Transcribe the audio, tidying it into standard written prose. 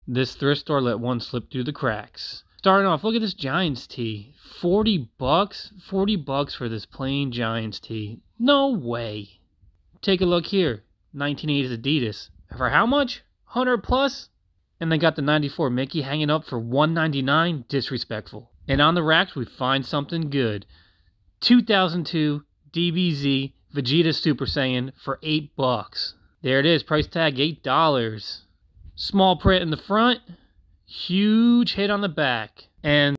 This thrift store let one slip through the cracks. Starting off, look at this Giants tee. $40? $40 for this plain Giants tee. No way. Take a look here. 1980s Adidas. For how much? 100 plus? And they got the 94 Mickey hanging up for $199. Disrespectful. And on the racks, we find something good. 2002 DBZ Vegeta Super Saiyan for $8. There it is. Price tag $8. Small print in the front. Huge hit on the back. And